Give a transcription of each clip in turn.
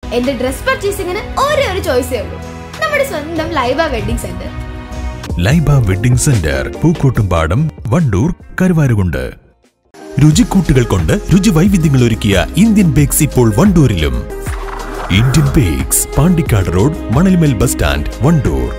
എന്റെ ഡ്രസ് പർച്ചേസിംഗിന് ഒരേ ഒരു ചോയ്സേ ഉള്ളൂ, നമ്മുടെ സ്വന്തം Laiba wedding centre. Laiba wedding centre, Pookkottumpadam, Wandoor, Karuvarakundu. രുചിക്കൂട്ടുകൾ കൊണ്ട് രുചി വൈവിധ്യങ്ങൾ ഒരുക്കിയ ഇന്ത്യൻ ബേക്സ് ഇപ്പോൾ വണ്ടൂരിലും. Indian bakes, Pandikkad road, Manalmel bus stand, Wandoor.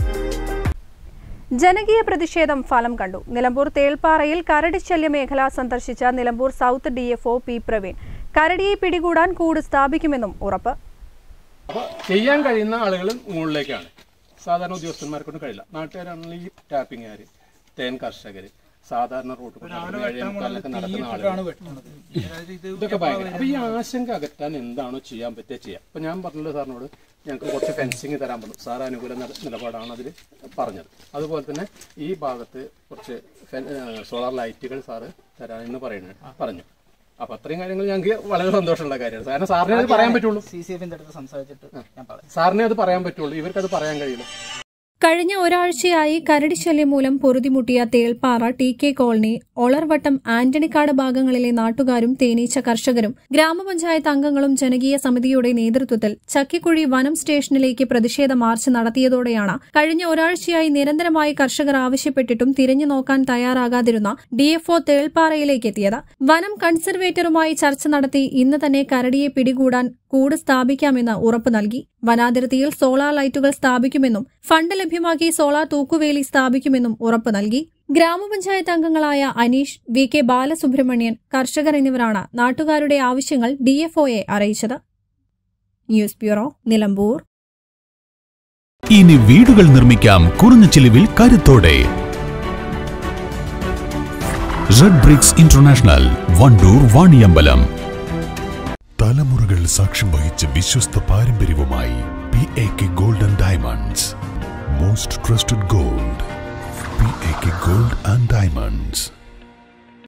ജനകീയ പ്രതിഷേധം ഫലം കണ്ടു. നിലമ്പൂർ തേൾപ്പാറയിൽ കരടി ശല്യ മേഖല സന്ദർശിച്ച Nilambur south DFO P. Praveen കരടിയെ പിടികൂടാൻ കൂട് സ്ഥാപിക്കുമെന്നും ഉറപ്പ്. അപ്പോൾ ചെയ്യാൻ കഴിയുന്ന ആളുകൾ മുകളിലേക്കാണ്, സാധാരണ ഉദ്യോഗസ്ഥന്മാർക്കൊന്നും കഴിയില്ല. നാട്ടുകാരാണെങ്കിൽ ഈ ടാപ്പിങ്ങുകാർ, തേൻ കർഷകർ, സാധാരണ റോഡ് നടക്കുന്ന ആളുകൾ, ഇതൊക്കെ ഭയങ്കര. അപ്പോൾ ഈ ആശങ്ക അകറ്റാൻ എന്താണോ ചെയ്യാൻ പറ്റുക ചെയ്യാം. അപ്പോൾ ഞാൻ പറഞ്ഞല്ലോ സാറിനോട്, ഞങ്ങൾക്ക് കുറച്ച് ഫെൻസിങ് തരാൻ പറഞ്ഞു. സാർ അനുകൂല നിലപാടാണ് അതിൽ പറഞ്ഞത്. അതുപോലെ തന്നെ ഈ ഭാഗത്ത് കുറച്ച് സോളാർ ലൈറ്റുകൾ സാറ് തരാമെന്ന് പറഞ്ഞു. അപ്പൊ അത്രയും കാര്യങ്ങൾ ഞങ്ങൾക്ക് വളരെ സന്തോഷമുള്ള കാര്യമാണ്. കാരണം സാറിനെ അത് പറയാൻ പറ്റുള്ളൂ, സാറിനെ അത് പറയാൻ പറ്റുള്ളൂ, ഇവർക്കത് പറയാൻ കഴിയില്ല. കഴിഞ്ഞ ഒരാഴ്ചയായി കരടി ശല്യം മൂലം പൊറുതിമുട്ടിയ തേൾപ്പാറ, TK കോളനി, ഒളർവട്ടം, ആന്റണിക്കാട് ഭാഗങ്ങളിലെ നാട്ടുകാരും തേനീച്ച കർഷകരും ഗ്രാമപഞ്ചായത്ത് അംഗങ്ങളും ജനകീയ സമിതിയുടെ നേതൃത്വത്തിൽ ചക്കിക്കുഴി വനം സ്റ്റേഷനിലേക്ക് പ്രതിഷേധ മാർച്ച് നടത്തിയതോടെയാണ് കഴിഞ്ഞ ഒരാഴ്ചയായി നിരന്തരമായി കർഷകർ ആവശ്യപ്പെട്ടിട്ടും തിരിഞ്ഞു നോക്കാൻ തയ്യാറാകാതിരുന്ന DFO തേൾപ്പാറയിലേക്ക് എത്തിയത്. വനം കൺസർവേറ്ററുമായി ചർച്ച നടത്തി ഇന്ന് തന്നെ കരടിയെ പിടികൂടാൻ കൂട് സ്ഥാപിക്കാമെന്ന് ഉറപ്പ് നൽകി. വനാതിർത്തിയിൽ സോളാർ ലൈറ്റുകൾ സ്ഥാപിക്കുമെന്നും ഫണ്ട് ലഭ്യമാക്കി സോളാർ തൂക്കുവേലി സ്ഥാപിക്കുമെന്നും ഉറപ്പ് നൽകി. ഗ്രാമപഞ്ചായത്ത് അംഗങ്ങളായ അനീഷ്, VK ബാലസുബ്രഹ്മണ്യൻ, കർഷകർ എന്നിവരാണ് നാട്ടുകാരുടെ ആവശ്യങ്ങൾ DFOയെ അറിയിച്ചത്. News bureau, Nilambur. ഇനി വീടുകൾ നിർമ്മിക്കാം കുറഞ്ഞ ചിലവിൽ കരുത്തോടെ. Red bricks international, Wandoor, Vaniyambalam. തലമുറകൾ സാക്ഷ്യം വഹിച്ച വിശ്വസ്ത പാരമ്പര്യവുമായി PAK gold and diamonds. Most trusted gold, PAK gold and diamonds.